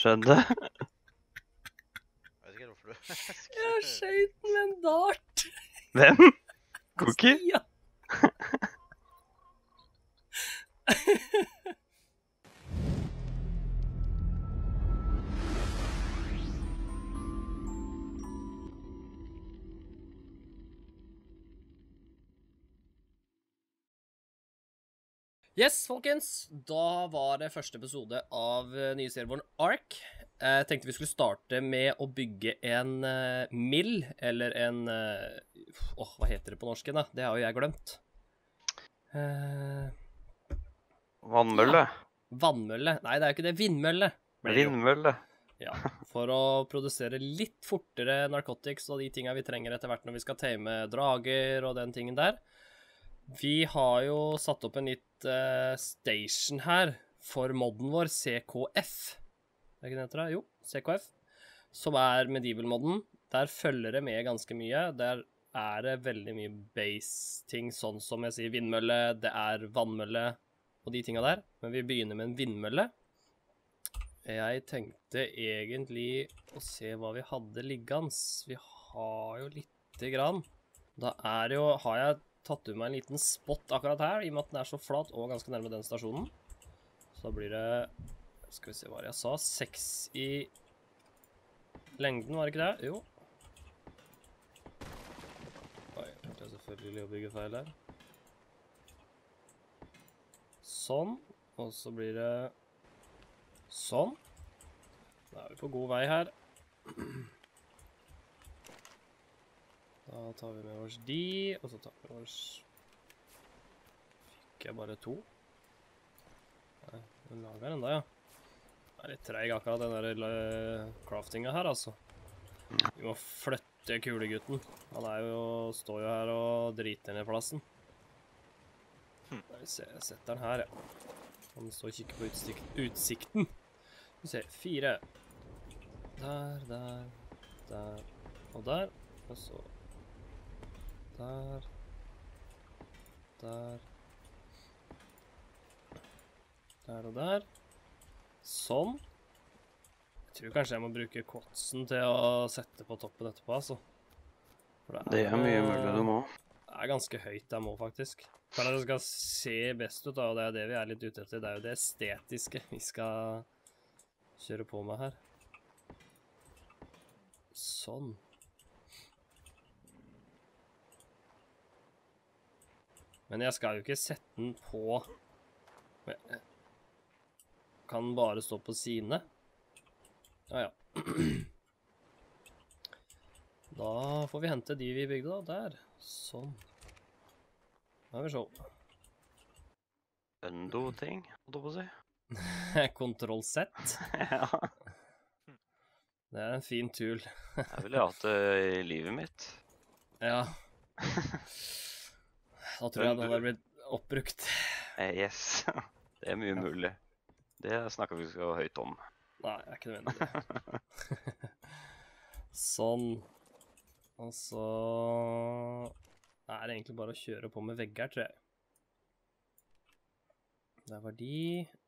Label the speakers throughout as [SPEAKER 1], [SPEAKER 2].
[SPEAKER 1] Skjønte.
[SPEAKER 2] Jeg vet ikke hvorfor du
[SPEAKER 3] Jeg skjøt den med en dart.
[SPEAKER 1] Hvem? Cookie?
[SPEAKER 3] Ja. Yes, folkens. Da var det første episode av nye serien vår Ark. Jeg tenkte vi skulle starte med å bygge en mill, eller en hva heter det på norsk da? Det har jo jeg glemt.
[SPEAKER 1] Vannmølle.
[SPEAKER 3] Vannmølle. Nei, det er jo ikke det. Vindmølle.
[SPEAKER 1] Vindmølle.
[SPEAKER 3] Ja, for å produsere litt fortere narcotics og de tingene vi trenger etter hvert når vi skal tame drager og den tingen der. Vi har jo satt opp en nytt station her for modden vår, CKF. Er ikke det heter det? Jo, CKF. Som er medieval-modden. Der følger det med ganske mye. Der er det veldig mye base-ting, sånn som jeg sier vindmølle, det er vannmølle og de tingene der. Men vi begynner med en vindmølle. Jeg tenkte egentlig å se hva vi hadde liggende. Vi har jo lite grann. Da er det jo, har jeg tatt ut meg en liten spot akkurat her, i og med at den er så flat og ganske nærme den stasjonen. Så da blir det, skal vi se hva jeg sa, 6 i lengden, var det ikke det? Jo. Oi, jeg klarte selvfølgelig å bygge feil her. Sånn, og så blir det sånn. Da er vi på god vei her. Da tar vi med oss de, og så tar vi med oss... Fikk jeg bare 2? Nei, den lager den da, ja. Det er litt treig akkurat den der craftinga her, altså. Vi må flytte kulegutten. Han er jo, står jo her og driter ned plassen. Jeg setter den her, ja. Han står og kikker på utsikten. Vi ser 4. Der, der og der. Og så der. Der. Der og der. Sånn. Jeg tror kanskje jeg må bruke kotsen til å sette på toppen etterpå, altså. For
[SPEAKER 1] Det er mye mulig du må.
[SPEAKER 3] Det er ganske høyt jeg må, faktisk. For at det skal se best ut, da, og det er det vi er litt ute etter. Det er jo det estetiske vi skal kjøre på med her. Sånn. Men jeg skal jo ikke sette den på... Kan den bare stå på sine? Ja, ja. Da får vi hente de vi bygde da. Der. Sånn. Da har vi så.
[SPEAKER 1] Undo-ting, holdt jeg på å si.
[SPEAKER 3] Kontroll-Z.
[SPEAKER 1] Ja.
[SPEAKER 3] Det er en fin tool.
[SPEAKER 1] Jeg ville hatt det i livet mitt.
[SPEAKER 3] Ja. Da tror jeg den hadde blitt oppbrukt.
[SPEAKER 1] Yes. Det er mye mulig. Det snakker vi så høyt om.
[SPEAKER 3] Nei, jeg er ikke nødvendig. Sånn. Og så er det egentlig bare å kjøre på med vegger, tror jeg. Der var de.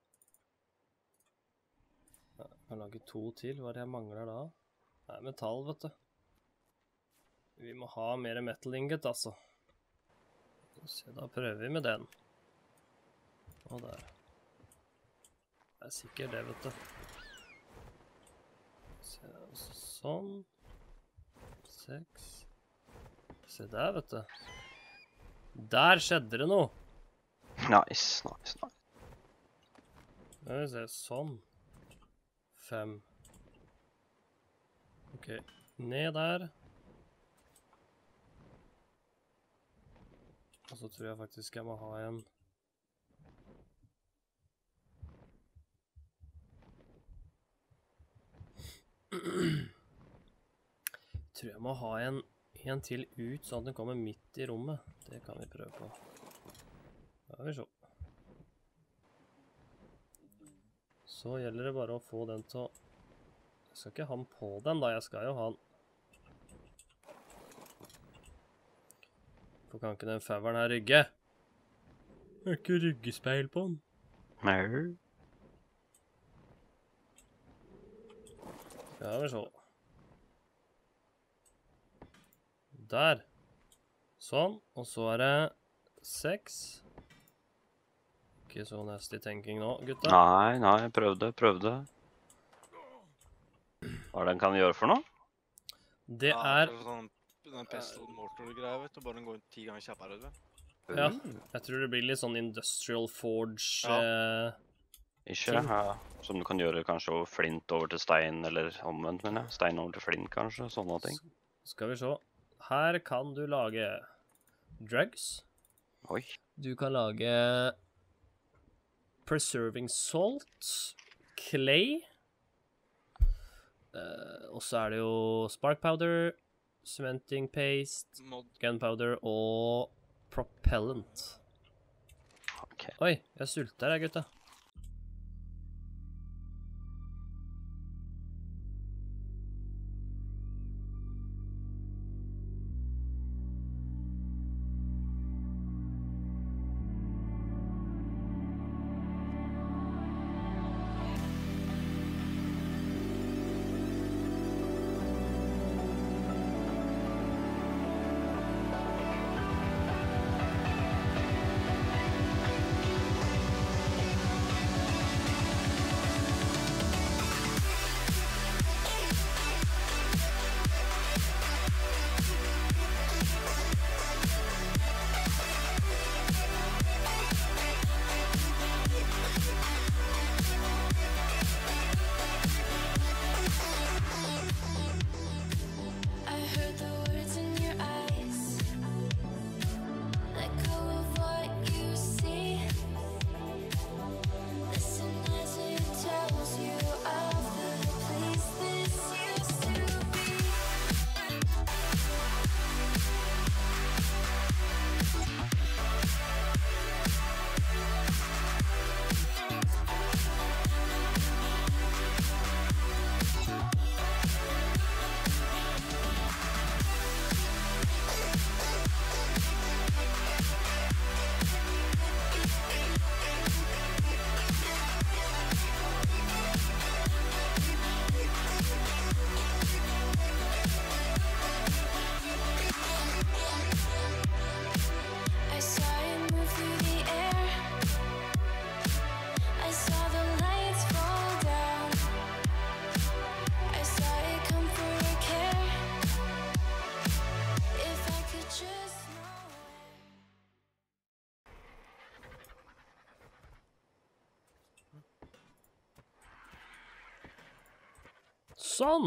[SPEAKER 3] Jeg kan lage 2 til. Hva er det jeg mangler da? Det er metall, vet du. Vi må ha mer metal ingot, altså. Så da prøver vi med den. Og der. Det er sikkert det, vet du. Se, sånn. 6. Se der, vet du. Der skjedde det noe.
[SPEAKER 1] Nice.
[SPEAKER 3] Da vil vi se, sånn. 5. Ok, ned der. Og så tror jeg faktisk jeg må ha en... tror jeg må ha en til ut, sånn at den kommer midt i rommet. Det kan vi prøve på. Da vil vi se. Så gjelder det bare å få den til å... Jeg skal ikke ha den på den da, jeg skal jo ha den... For kan ikke den faveren her rygge? Det er ikke ryggespeil på den.
[SPEAKER 1] Nei.
[SPEAKER 3] Skal vi se. Der. Sånn. Og så er det 6. Ikke så nasty tenking nå, gutta.
[SPEAKER 1] Nei, prøvde. Hva er det den kan gjøre for noe?
[SPEAKER 3] Det
[SPEAKER 2] Ja,
[SPEAKER 3] er...
[SPEAKER 2] sånn den pestle mortar-greia, vet du, bare den går 10 ganger kjappere, vet du.
[SPEAKER 3] Ja, jeg tror det blir litt sånn industrial forge...
[SPEAKER 1] Ikke, ja. Som du kan gjøre kanskje over flint over til stein, eller omvendt, men ja. Stein over til flint, kanskje, sånne ting.
[SPEAKER 3] Skal vi se. Her kan du lage drugs.
[SPEAKER 1] Oi.
[SPEAKER 3] Du kan lage preserving salt, clay, og så er det jo spark powder, cementing paste,
[SPEAKER 2] Mod.
[SPEAKER 3] gunpowder og propellant.
[SPEAKER 1] Ok.
[SPEAKER 3] Oi, jeg sulter her, gutta.
[SPEAKER 4] I heard the words in your eyes. Let go of what you see. Listen as it tells you of the place this used to be. I saw it move through the air. I saw the lights fall down. I saw it come for a care. If I could just know
[SPEAKER 3] Sånn!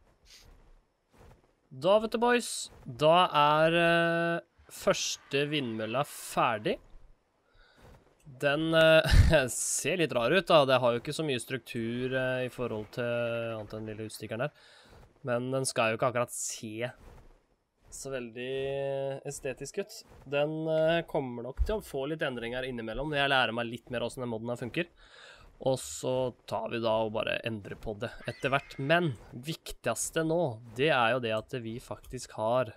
[SPEAKER 3] Da, vet du, boys, da er første vindmølla ferdig. Den ser litt rar ut, da. Det har jo ikke så mye struktur i forhold til annet enn lille utstikkeren der. Men den skal jo ikke akkurat se så veldig estetisk ut. Den kommer nok til å få litt endringer innimellom når jeg lærer meg litt mer hvordan den modden her funker. Og så tar vi da og bare endrer på det etter hvert. Men viktigste nå, det er jo det at vi faktisk har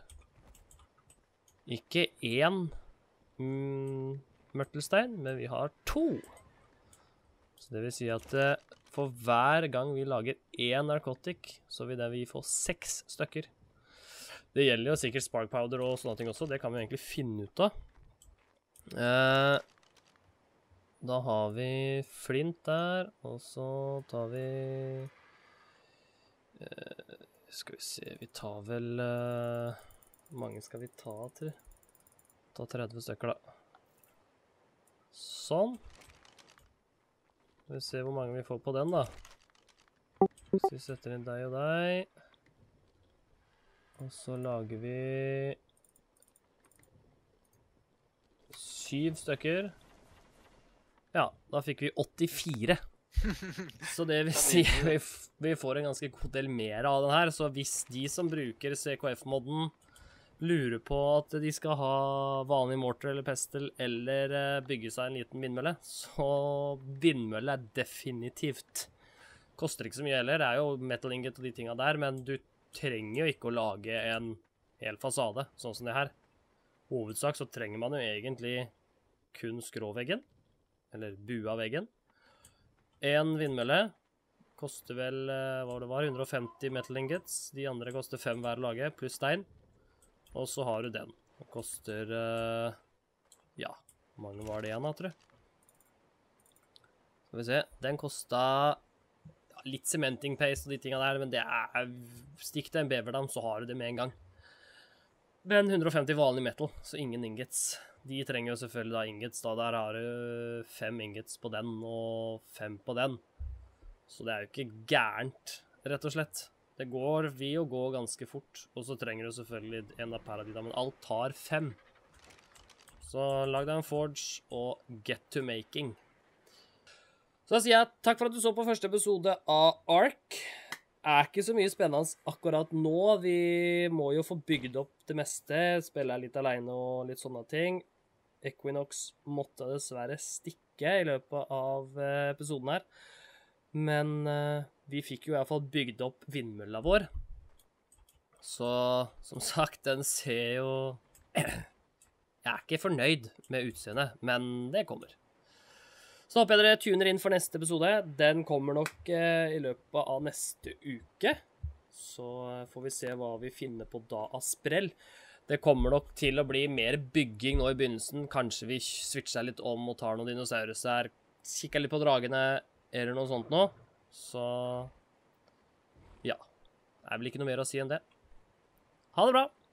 [SPEAKER 3] ikke én mørtelstein, men vi har 2. Så det vil si at for hver gang vi lager én narkotik, så vil det vi få 6 stykker. Det gjelder jo sikkert spark powder og sånne ting også, det kan vi egentlig finne ut av. Da har vi flint der, og så tar vi... skal vi se, vi tar vel... hvor mange skal vi ta til? Ta 30 stykker da. Sånn. Skal vi se hvor mange vi får på den da. Hvis vi setter inn deg og deg. Og så lager vi... 7 stykker. Ja, da fikk vi 84. Så det vil si vi får en ganske god del mer av den her. Så hvis de som bruker CKF-modden lurer på at de skal ha vanlig mortar eller pestle eller bygge seg en liten vindmølle, så vindmølle er definitivt. Koster ikke så mye heller, det er jo metal ingot og de tingene der, men du trenger jo ikke å lage en hel fasade, sånn som det her. Hovedsak så trenger man jo egentlig kun skråveggen, eller bua veggen. En vindmølle, Koster vel, hva det var, 150 metal ingots. De andre koster 5 hver lage, pluss stein. Og så har du den. Den koster, ja, hvor mange var det igjen da, tror jeg? Skal vi se, den kostet ja, litt cementing paste og de tingene der, men det stikk deg en beverdam, så har du det med en gang. Men 150 vanlig metal, så ingen ingots. De trenger jo selvfølgelig da ingots, da der har du 5 ingots på den og 5 på den. Så det jo ikke gærent, rett og slett. Det vil jo gå ganske fort, og så trenger du selvfølgelig en av per av de da, men alt tar 5. Så lag deg en forge og get to making. Så da sier jeg takk for at du så på første episode av Ark. Ikke så mye spennende akkurat nå. Vi må jo få bygd opp det meste. Spille litt alene og litt sånne ting. Equinox måtte dessverre stikke i løpet av episoden her. Men vi fikk jo i hvert fall bygd opp vindmølla vår. Så som sagt, den ser jo... Jeg ikke fornøyd med utseendet, men det kommer. Så håper jeg dere tuner inn for neste episode. Den kommer nok i løpet av neste uke. Så får vi se hva vi finner på da av sprell. Det kommer nok til å bli mer bygging nå i begynnelsen. Kanskje vi switcher litt om og tar noen dinosauruser her. Kikker litt på dragene eller noe sånt nå. Så ja, det vel ikke noe mer å si enn det. Ha det bra!